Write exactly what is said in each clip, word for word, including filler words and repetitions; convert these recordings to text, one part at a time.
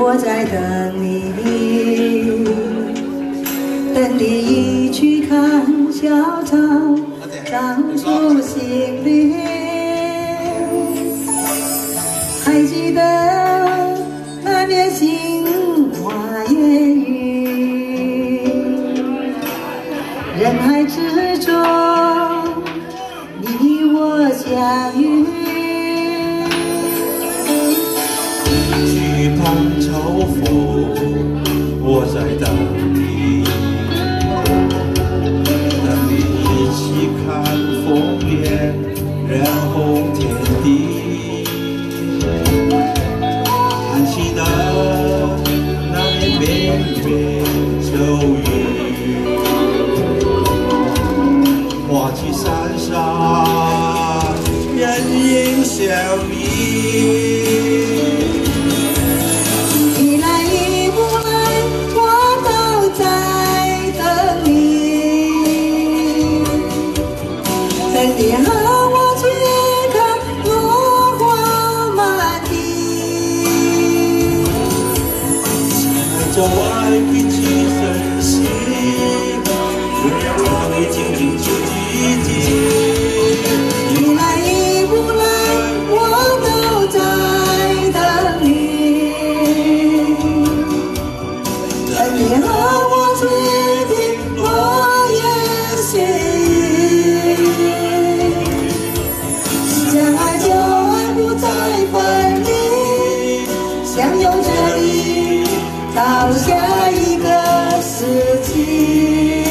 我在等你，等你一去看小草长出新绿。还记得那年杏花烟雨，人海之中你我相遇。 去旁嘲讽，我在等你，等你一起看枫叶染红天地。还记得那年绵绵秋雨，花季山上人影相依。 等你和我去看落花满地， 就爱彼此珍惜，让会静静去寂静。 你来你不来，我都在等你。等你和我去听落叶细雨。 相爱就爱不再分离，相拥着你到下一个世纪。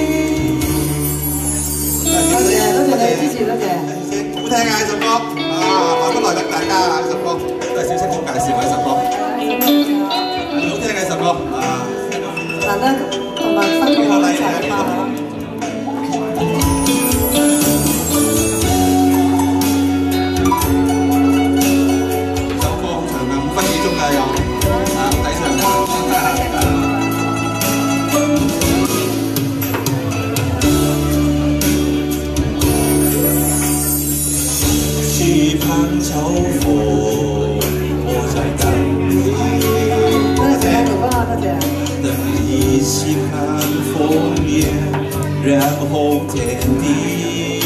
多謝多謝你支持，多謝。 好聽啊！呢首歌啊，來不來得大家啊！呢首歌都係小清風介紹嘅一首歌，好聽嘅一首歌啊！ 難得同埋分享一齊嘛。 去旁嘲讽，我在等你，等你一起看枫叶染红天地。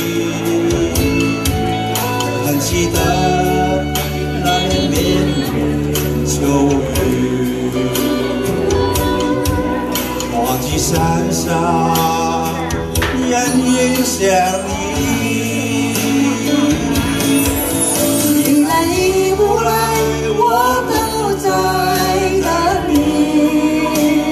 还记得那年绵绵秋雨，花季山上人影相依。 你来你不来，我都在等你。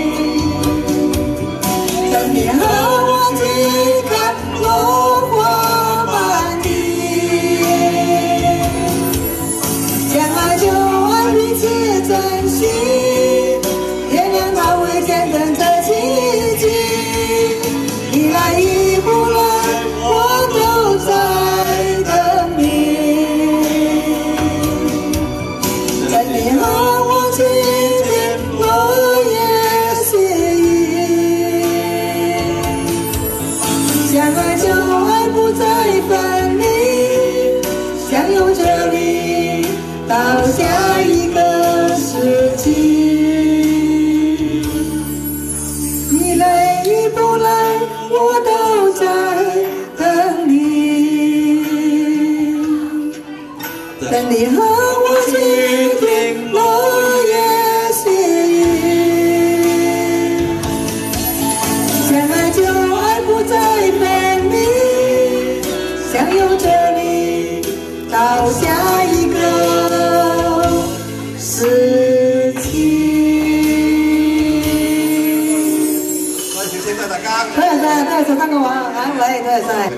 等你和我去看落花满地。相爱就爱彼此珍惜，原谅它会见证着奇迹。你来你不来，我都在等你。 等你和我去听落叶细雨，相爱就爱不再分离，相拥着你到下一个世纪。你来你不来，我都在等你。等你和我去听落叶细雨，相爱就爱不再分离，相拥着你到下一个世紀。 多謝小姐，多謝大家。 多謝晒，多謝晒燈嘅話，啊，喂，多謝晒。